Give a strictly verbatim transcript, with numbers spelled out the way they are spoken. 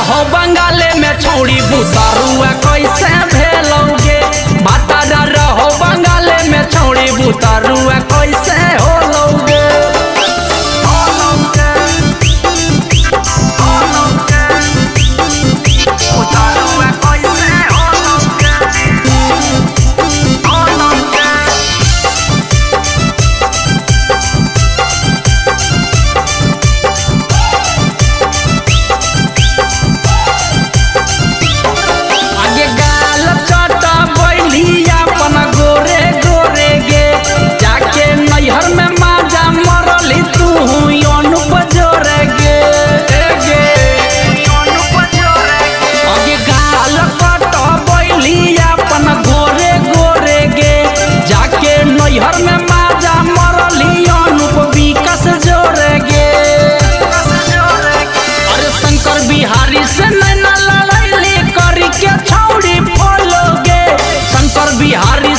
रहो बंगाले में छोड़ी बुतारुआ कैसे भेलोगे। भतारा रहो बंगाले में छोड़ी बुतारुआ कैसे होलोगे। हर में माजा मरली अनुप विकास जोड़ेगे। अरे शंकर बिहारी से नैना लड़ैली करी के छौड़ी फोलोगे। शंकर बिहारी